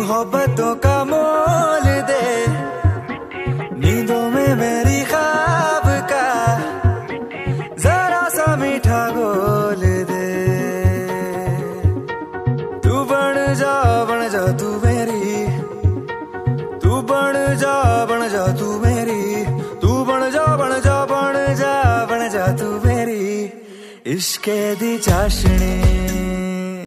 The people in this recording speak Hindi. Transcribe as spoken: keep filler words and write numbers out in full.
मोहब्बतों का मोल दे, नींदों में मेरी ख्वाब का जरा सा मीठा घोल दे। तू बन जा बन जा तू मेरी, तू बन जा बन जा तू मेरी, तू बन जा बन जा बन जा बन जा तू मेरी इश्क़ दी चाशनी।